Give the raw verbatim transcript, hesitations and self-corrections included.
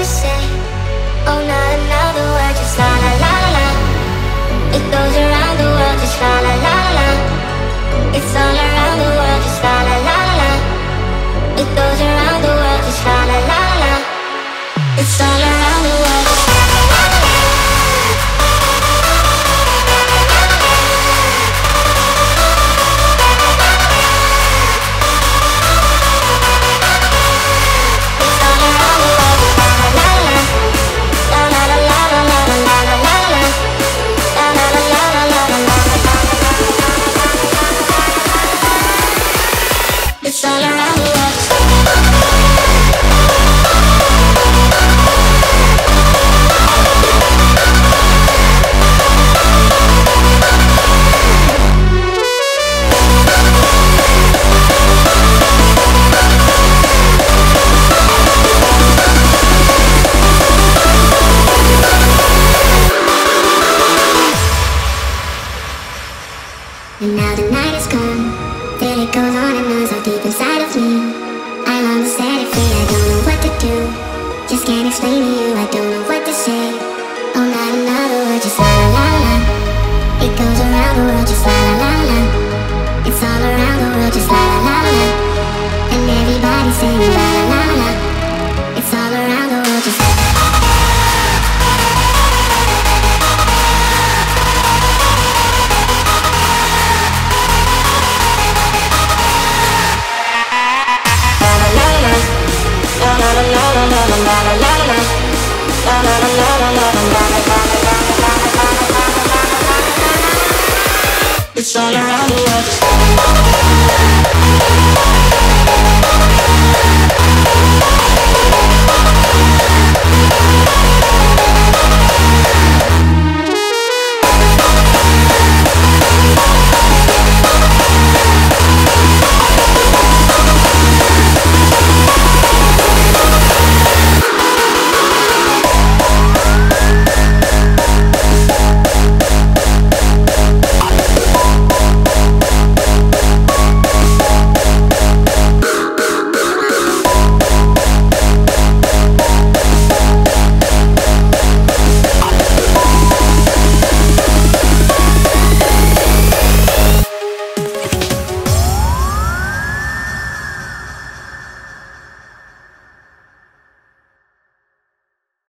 say, oh, not another word, just la la la la. It goes around the world, just la la la la. It's all around the world, just la la la la. It goes around the world, just la la la la. It's all around the world, just la la la la. It's all around the world. And now the night has come, till it goes on and on so deep inside of me. I long to set it free, I don't know what to do. Just can't explain to you, I don't know what to say. Oh, not another word, just la la la la. It goes around the world, just la la la la. It's all around the world, just la la la la. And everybody's singing la la la la. It's all around the world, just la la la la. It's all around the world.